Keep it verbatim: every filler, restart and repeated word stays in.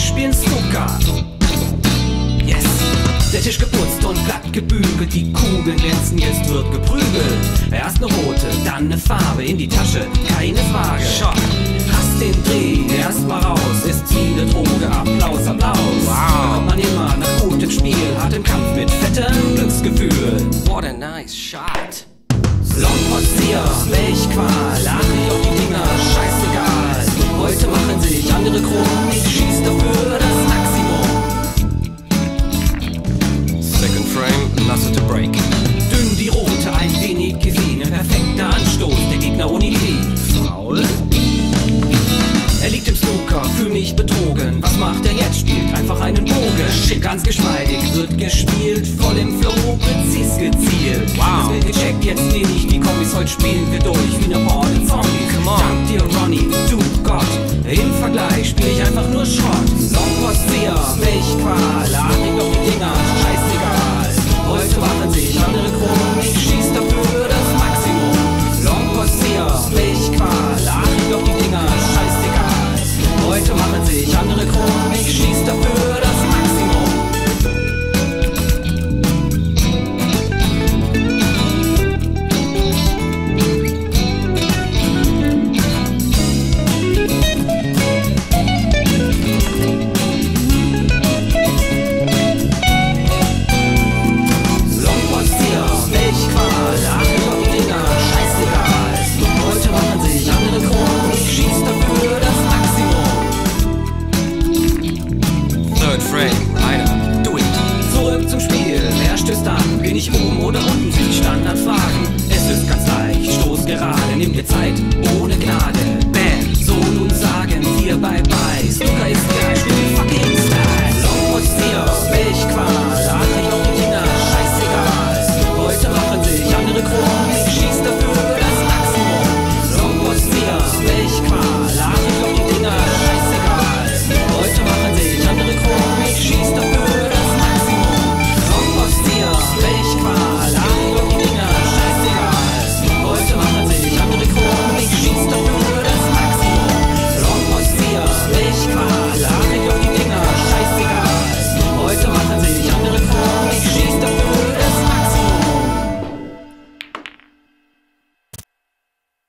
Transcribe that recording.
spielen Snooker. Yes! Der Tisch geputzt und glatt gebügelt, die Kugeln glänzen, jetzt wird geprügelt. Erst ne rote, dann ne Farbe in die Tasche, keine Frage. Shot. Hast den Dreh, erst mal raus, ist wie ne Droge, Applaus, Applaus. Wow. Da kommt man immer nach gutem Spiel, hart im Kampf mit fettem Glücksgefühl. What a nice shot. Longpostia, welch Qual, lach ich auf die Dinger, scheißegal. Heute machen sich andere krumm, ich schieß dafür das Maximum. Second frame, lasse to break. Dünn die rote, ein wenig gesehen, perfekter Anstoß, der Gegner ohne Idee. Faul? Er liegt im Snooker, fühl mich betrogen. Was macht er jetzt? Spielt einfach einen Bogen. Schick, ganz geschmeidig, wird gespielt. Voll im Flow, präzis gezielt. Wow. Das wird gecheckt, jetzt nehm ich die Kombis. Heute spielen wir durch wie ne Horde Zombies. Dank dir, Ronny, du Gott. Im Vergleich spiel ich einfach nur Schrott. Longpost sehr, welch Qual. Ach, leg doch die Dinger, scheißegal. Heute machen sich andere krumm. Ich schieß dafür das Maximum. Longpost sehr, welch Qual. Ach, leg doch die Dinger, scheißegal. Heute machen sich andere